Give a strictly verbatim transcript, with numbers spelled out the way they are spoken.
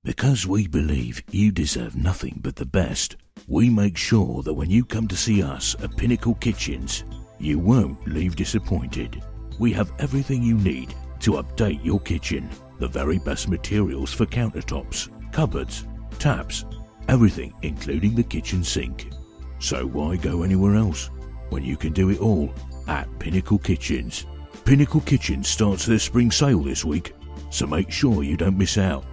Because we believe you deserve nothing but the best, we make sure that when you come to see us at Pinnacle Kitchens, you won't leave disappointed. We have everything you need to update your kitchen. The very best materials for countertops, cupboards, taps, everything including the kitchen sink. So why go anywhere else when you can do it all at Pinnacle Kitchens? Pinnacle Kitchens starts their spring sale this week, so make sure you don't miss out.